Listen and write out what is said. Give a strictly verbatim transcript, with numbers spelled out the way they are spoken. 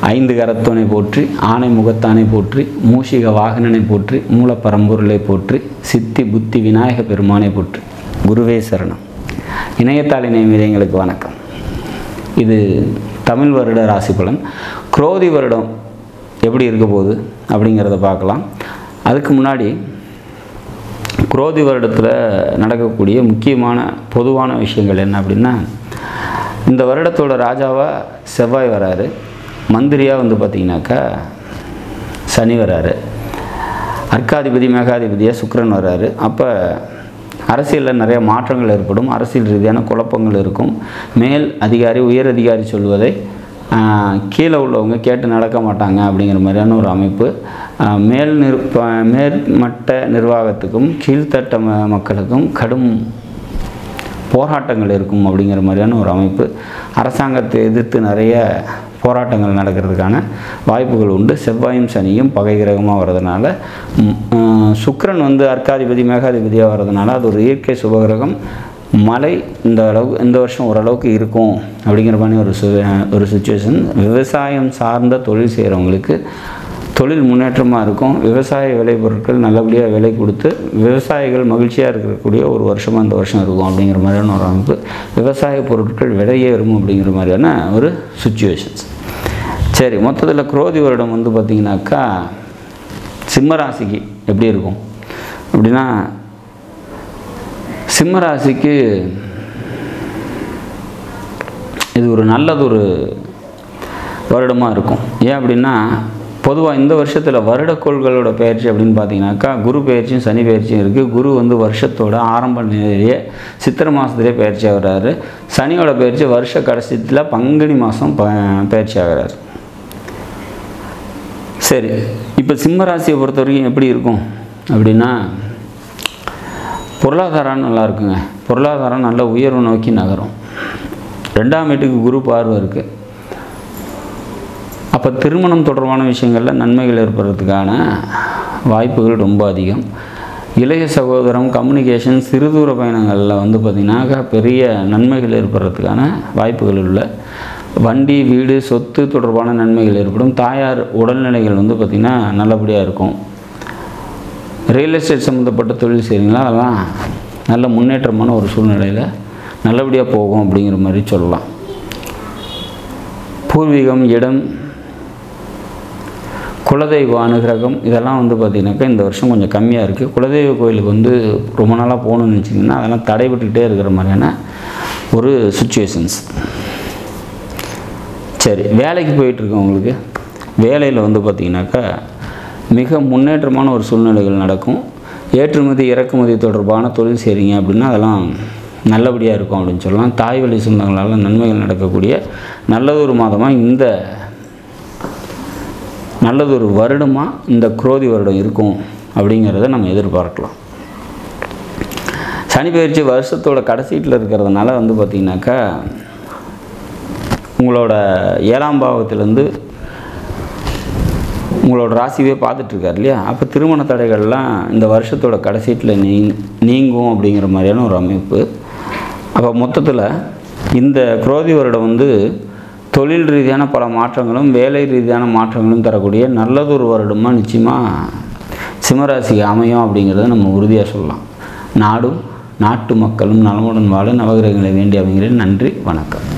ஐந்து கரத்தோனை போற்றி, ஆனை முகத்தானை போற்றி, மூஷிக வாகனனை போற்றி, மூலப்பரம்பொருளை போற்றி, சித்தி புத்தி விநாயக பெருமானை போற்றி. குருவே சரணம். இணையத்தாள் இணையங்களுக்கு வணக்கம். இது தமிழ் வருட ராசி பலன். குரோதி வருடம் எப்படி இருக்க போகுது அப்படிங்கிறத பார்க்கலாம். அதுக்கு முன்னாடி குரோதி வருடத்தில் நடக்கக்கூடிய முக்கியமான பொதுவான விஷயங்கள் என்ன அப்படின்னா, இந்த வருடத்தோட ராஜாவாக செவ்வாய் வராரு, மந்திரியாக வந்து பார்த்திங்கனாக்கா சனி வராரு, அர்க்காதிபதி மேகாதிபதியாக சுக்கிரன் வராரு. அப்போ அரசியலில் நிறைய மாற்றங்கள் ஏற்படும், அரசியல் ரீதியான குழப்பங்கள் இருக்கும். மேல் அதிகாரி உயர் அதிகாரி சொல்வதை கீழே உள்ளவங்க கேட்டு நடக்க மாட்டாங்க அப்படிங்கிற மாதிரியான ஒரு அமைப்பு. மேல் நிர் மேல்மட்ட நிர்வாகத்துக்கும் கீழ்த்தட்ட ம மக்களுக்கும் கடும் போராட்டங்கள் இருக்கும் அப்படிங்கிற மாதிரியான ஒரு அமைப்பு. அரசாங்கத்தை எதிர்த்து நிறைய போராட்டங்கள் நடக்கிறதுக்கான வாய்ப்புகள் உண்டு. செவ்வாயும் சனியும் பகை கிரகமாக வர்றதுனால, சுக்கிரன் வந்து அர்க்காதிபதி மேகாதிபதியாக வர்றதுனால அது ஒரு இயற்கை சுபகிரகம். மழை இந்த அளவு இந்த வருஷம் ஓரளவுக்கு இருக்கும் அப்படிங்கிற மாதிரி ஒரு சு ஒரு சுச்சுவேஷன். விவசாயம் சார்ந்த தொழில் செய்கிறவங்களுக்கு தொழில் முன்னேற்றமாக இருக்கும். விவசாய விளைபொருட்கள் நல்லபடியாக விலை கொடுத்து விவசாயிகள் மகிழ்ச்சியாக இருக்கக்கூடிய ஒரு வருஷமாக இந்த வருஷம் இருக்கும் அப்படிங்கிற மாதிரியான ஒரு அமைப்பு. விவசாய பொருட்கள் விலையே வரும் அப்படிங்கிற மாதிரியான ஒரு சுச்சுவேஷன்ஸ். சரி, மொத்தத்தில் குரோதி வருடம் வந்து பார்த்திங்கனாக்கா சிம்மராசிக்கு எப்படி இருக்கும் அப்படின்னா, சிம்மராசிக்கு இது ஒரு நல்லதொரு வருடமாக இருக்கும். ஏன் அப்படின்னா, பொதுவாக இந்த வருஷத்தில் வருடக்கோள்களோட பயிற்சி அப்படின்னு பார்த்தீங்கன்னாக்கா குரு பயிற்சியும் சனி பயிற்சியும் இருக்குது. குரு வந்து வருஷத்தோட ஆரம்ப நிலையிலேயே சித்திரை மாதத்துலேயே பயிற்சி ஆகிறாரு. சனியோட பயிற்சி வருஷ கடைசியில் பங்குனி மாதம் ப பயிற்சி ஆகிறார். சரி, இப்போ சிம்மராசியை பொறுத்த வரைக்கும் எப்படி இருக்கும் அப்படின்னா, பொருளாதாரம் நல்லா இருக்குங்க. பொருளாதாரம் நல்ல உயர்வு நோக்கி நகரும். ரெண்டாம் வீட்டுக்கு குரு பார்வை இருக்குது. அப்போ திருமணம் தொடர்பான விஷயங்களில் நன்மைகள் ஏற்படுறதுக்கான வாய்ப்புகள் ரொம்ப அதிகம். இளைய சகோதரம் கம்யூனிகேஷன் சிறுதூர பயணங்களில் வந்து பார்த்திங்கனாக்கா பெரிய நன்மைகள் ஏற்படுறதுக்கான வாய்ப்புகள் உள்ள. வண்டி வீடு சொத்து தொடர்பான நன்மைகள் ஏற்படும். தாயார் உடல்நிலைகள் வந்து பார்த்திங்கன்னா நல்லபடியாக இருக்கும். ரியல் எஸ்டேட் சம்மந்தப்பட்ட தொழில் செய்கிறீங்களா, அதெல்லாம் நல்ல முன்னேற்றமான ஒரு சூழ்நிலையில் நல்லபடியாக போகும் அப்படிங்கிற மாதிரி சொல்லலாம். பூர்வீகம், இடம், குலதெய்வ அனுகிரகம் இதெல்லாம் வந்து பார்த்திங்கனாக்கா இந்த வருஷம் கொஞ்சம் கம்மியாக இருக்குது. குலதெய்வ கோயிலுக்கு வந்து ரொம்ப நாளாக போகணுன்னு நினச்சிங்கன்னா அதெல்லாம் தடைபட்டுக்கிட்டே இருக்கிற மாதிரியான ஒரு சுச்சுவேஷன்ஸ். சரி, வேலைக்கு போயிட்டுருக்கவங்களுக்கு வேலையில் வந்து பார்த்திங்கனாக்கா மிக முன்னேற்றமான ஒரு சூழ்நிலைகள் நடக்கும். ஏற்றுமதி இறக்குமதி தொடர்பான தொழில் செய்கிறீங்க அப்படின்னா அதெல்லாம் நல்லபடியாக இருக்கும் அப்படின்னு சொல்லலாம். தாய் வழி சொந்தங்களால் நன்மைகள் நடக்கக்கூடிய நல்லதொரு மாதமாக இந்த நல்லதொரு வருடமாக இந்த குரோதி வருடம் இருக்கும் அப்படிங்கிறத நம்ம எதிர்பார்க்கலாம். சனி பயிற்சி வருஷத்தோட கடைசீட்டில் இருக்கிறதுனால வந்து பார்த்திங்கனாக்கா உங்களோட ஏழாம் பாவத்திலேருந்து உங்களோட ராசிவே பார்த்துட்ருக்கார் இல்லையா. அப்போ திருமண தடைகள்லாம் இந்த வருஷத்தோட கடைசீட்டில் நீ நீங்கும் அப்படிங்கிற மாதிரியான ஒரு அமைப்பு. அப்போ மொத்தத்தில் இந்த குரோதி வருடம் வந்து தொழில் ரீதியான பல மாற்றங்களும் வேலை ரீதியான மாற்றங்களும் தரக்கூடிய நல்லதொரு வருடமாக நிச்சயமாக சிம்மராசிக்கு அமையும் அப்படிங்கிறத நம்ம உறுதியாக சொல்லலாம். நாடும் நாட்டு மக்களும் நலமுடன் வாழ நவகிரகங்களை வேண்டி அமைகிறேன். நன்றி, வணக்கம்.